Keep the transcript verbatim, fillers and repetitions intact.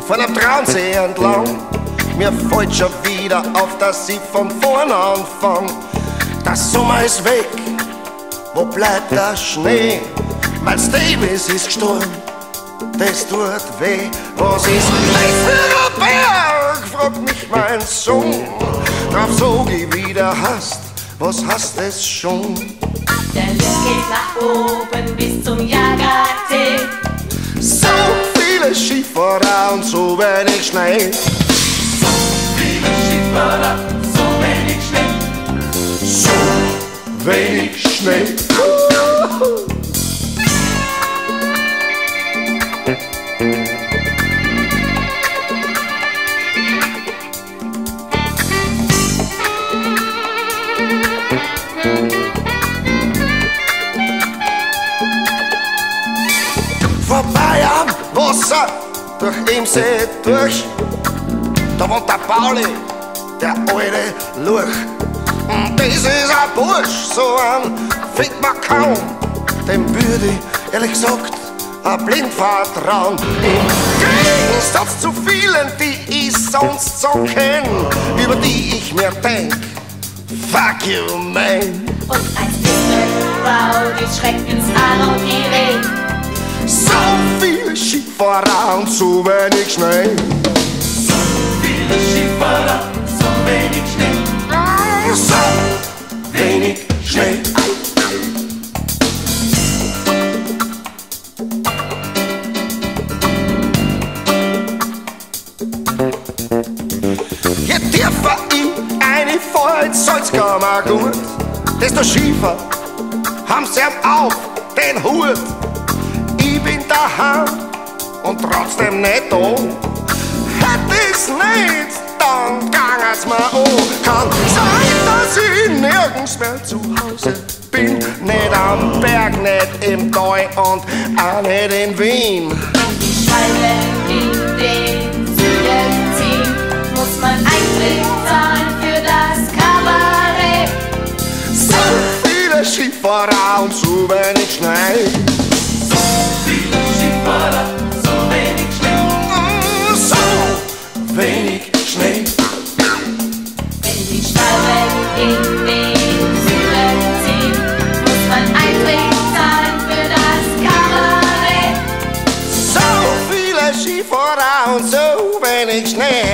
von einem Traunsee entlang. Mir fällt schon wieder auf, dass ich von vorn anfang. Der Sommer ist weg, wo bleibt der Schnee? Miles Davis ist gestorben, das tut weh. Was ist das für ein Berg, fragt mich mein Sohn. Drauf sag ich, wie der hast, was hast es schon? Der Lift geht nach oben bis zum Jagertee. So viele Skifahrer und so wenig Schnee. So viele Skifahrer, so wenig Schnee. So wenig Schnee. Vorbei am Wasser, durch Imsee durch. Da wohnt der Pauli, der alte Lurch. Und das ist ein Bursch, so ein findet man kaum. Dem würde ich, ehrlich gesagt, ein blind vertrauen. Im Gegensatz zu vielen, die ich sonst so kenn, über die ich mir denk, fuck you, man. Und eins ist eine Frau, die schreckt ins Aar und Irene. So viele Skifahrer und so wenig Schnee. So viele Skifahrer, so wenig Schnee. So wenig Schnee. Je tiefer ich eine Fall soll's gar mal gut. Desto schiefer haben sie auf den Hut. Ich bin daheim und trotzdem nicht da. Hätt ich's nicht, dann gang es mir an. Kann sein, dass ich nirgends mehr zu Hause bin. Nicht am Berg, nicht im Tal und auch nicht in Wien. Wenn die Schwalben in den Süden ziehen, muss man Eintritt zahlen für das Kabarett. So viele Skifahrer und so wenig Schnee. So viele Skifahrer, so wenig Schnee. So wenig Schnee. Wenn die Schwalben in den Süden ziehen, muss man Eintritt zahlen für das Kabarett. So viele Skifahrer und so wenig Schnee.